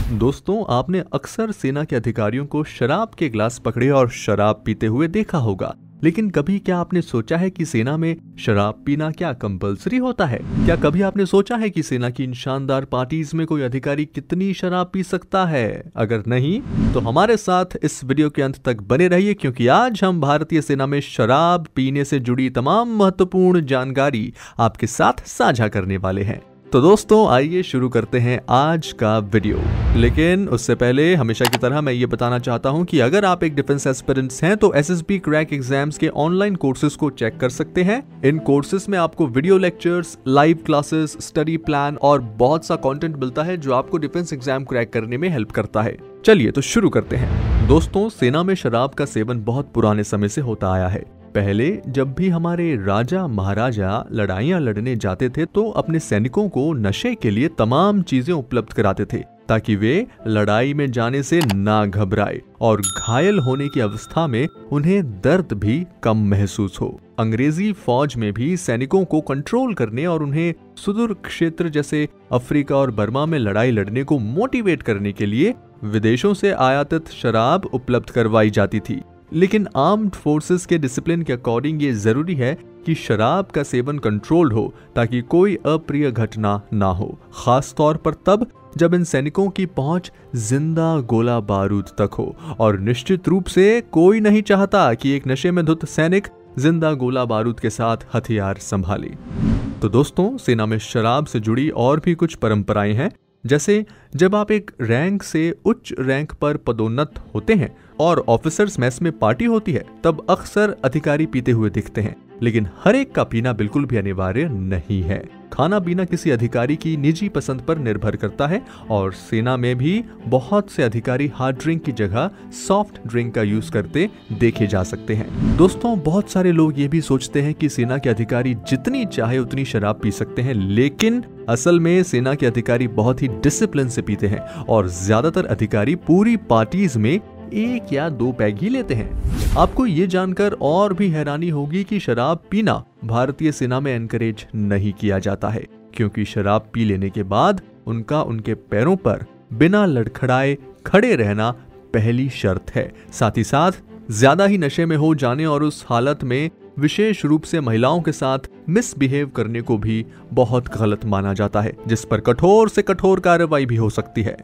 दोस्तों, आपने अक्सर सेना के अधिकारियों को शराब के ग्लास पकड़े और शराब पीते हुए देखा होगा, लेकिन कभी क्या आपने सोचा है कि सेना में शराब पीना क्या कंपलसरी होता है? क्या कभी आपने सोचा है कि सेना की इन शानदार पार्टीज में कोई अधिकारी कितनी शराब पी सकता है? अगर नहीं, तो हमारे साथ इस वीडियो के अंत तक बने रहिए, क्योंकि आज हम भारतीय सेना में शराब पीने से जुड़ी तमाम महत्वपूर्ण जानकारी आपके साथ साझा करने वाले हैं। तो दोस्तों, आइए शुरू करते हैं आज का वीडियो। लेकिन उससे पहले हमेशा की तरह मैं ये बताना चाहता हूं कि अगर आप एक डिफेंस एस्पिरेंट्स हैं तो एसएसबी क्रैक एग्जाम्स के ऑनलाइन कोर्सेज को चेक कर सकते हैं। इन कोर्सेज में आपको video lectures, live classes, study plan और बहुत सा कंटेंट मिलता है जो आपको डिफेंस एग्जाम क्रैक करने में हेल्प करता है। चलिए तो शुरू करते हैं। दोस्तों, सेना में शराब का सेवन बहुत पुराने समय से होता आया है। पहले जब भी हमारे राजा महाराजा लड़ाइयां लड़ने जाते थे तो अपने सैनिकों को नशे के लिए तमाम चीजें उपलब्ध कराते थे, ताकि वे लड़ाई में जाने से ना घबराए और घायल होने की अवस्था में उन्हें दर्द भी कम महसूस हो। अंग्रेजी फौज में भी सैनिकों को कंट्रोल करने और उन्हें सुदूर क्षेत्र जैसे अफ्रीका और बर्मा में लड़ाई लड़ने को मोटिवेट करने के लिए विदेशों से आयातित शराब उपलब्ध करवाई जाती थी। लेकिन आर्म्ड फोर्सेस के डिसिप्लिन के अकॉर्डिंग ये जरूरी है कि शराब का सेवन कंट्रोल्ड हो, ताकि कोई अप्रिय घटना ना हो, खास तौर पर तब जब इन सैनिकों की पहुंच जिंदा गोला बारूद तक हो। और निश्चित रूप से कोई नहीं चाहता कि एक नशे में धुत सैनिक जिंदा गोला बारूद के साथ हथियार संभाले। तो दोस्तों, सेना में शराब से जुड़ी और भी कुछ परंपराएं हैं। जैसे जब आप एक रैंक से उच्च रैंक पर पदोन्नत होते हैं और ऑफिसर्स मेस में पार्टी होती है, तब अक्सर अधिकारी पीते हुए दिखते हैं, लेकिन हर एक का पीना बिल्कुल भी अनिवार्य नहीं है। खाना पीना किसी अधिकारी की निजी पसंद पर निर्भर करता है और सेना में भी बहुत से अधिकारी हार्ड ड्रिंक की जगह सॉफ्ट ड्रिंक का यूज करते देखे जा सकते हैं। दोस्तों, बहुत सारे लोग ये भी सोचते हैं कि सेना के अधिकारी जितनी चाहे उतनी शराब पी सकते हैं, लेकिन असल में सेना के अधिकारी बहुत ही डिसिप्लिन से पीते हैं और ज्यादातर अधिकारी पूरी पार्टीज में 1 या 2 पैग ही लेते हैं। आपको ये जानकर और भी हैरानी होगी कि शराब पीना भारतीय सेना में एनकरेज नहीं किया जाता है, क्योंकि शराब पी लेने के बाद उनके पैरों पर बिना लड़खड़ाए खड़े रहना पहली शर्त है। साथ ही साथ ज्यादा ही नशे में हो जाने और उस हालत में विशेष रूप से महिलाओं के साथ मिसबिहेव करने को भी बहुत गलत माना जाता है, जिस पर कठोर से कठोर कार्रवाई भी हो सकती है।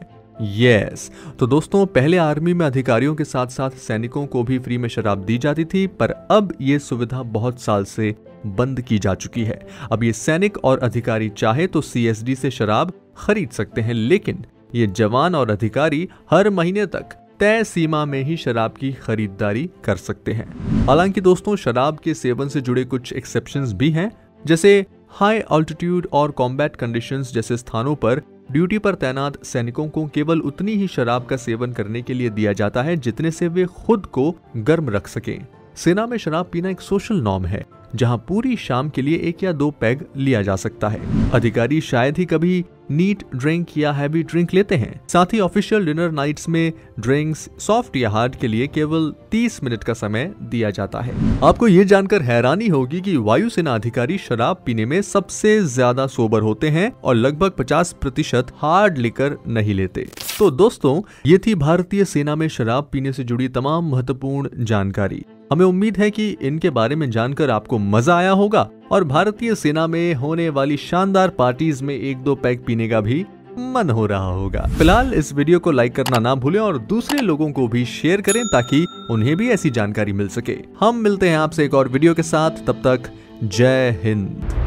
तो दोस्तों, पहले आर्मी में अधिकारियों के साथ साथ सैनिकों को भी फ्री में शराब दी जाती थी, पर अब ये सुविधा बहुत साल से बंद की जा चुकी है। अब ये सैनिक और अधिकारी चाहे तो सीएसडी से शराब खरीद सकते हैं, लेकिन ये जवान और अधिकारी हर महीने तक तय सीमा में ही शराब की खरीदारी कर सकते हैं। हालांकि दोस्तों, शराब के सेवन से जुड़े कुछ एक्सेप्शंस भी हैं, जैसे हाई ऑल्टीट्यूड और कॉम्बैट कंडीशंस जैसे स्थानों पर ड्यूटी पर तैनात सैनिकों को केवल उतनी ही शराब का सेवन करने के लिए दिया जाता है जितने से वे खुद को गर्म रख सकें। सेना में शराब पीना एक सोशल नॉर्म है, जहां पूरी शाम के लिए 1 या 2 पैग लिया जा सकता है। अधिकारी शायद ही कभी नीट ड्रिंक या हैवी ड्रिंक लेते हैं। साथ ही ऑफिशियल डिनर नाइट्स में ड्रिंक्स सॉफ्ट या हार्ड के लिए केवल 30 मिनट का समय दिया जाता है। आपको ये जानकर हैरानी होगी कि वायुसेना अधिकारी शराब पीने में सबसे ज्यादा सोबर होते हैं और लगभग 50% हार्ड लिकर नहीं लेते। तो दोस्तों, ये थी भारतीय सेना में शराब पीने से जुड़ी तमाम महत्वपूर्ण जानकारी। हमें उम्मीद है कि इनके बारे में जानकर आपको मजा आया होगा और भारतीय सेना में होने वाली शानदार पार्टीज में 1-2 पैग पीने का भी मन हो रहा होगा। फिलहाल इस वीडियो को लाइक करना ना भूलें और दूसरे लोगों को भी शेयर करें, ताकि उन्हें भी ऐसी जानकारी मिल सके। हम मिलते हैं आपसे एक और वीडियो के साथ, तब तक जय हिंद।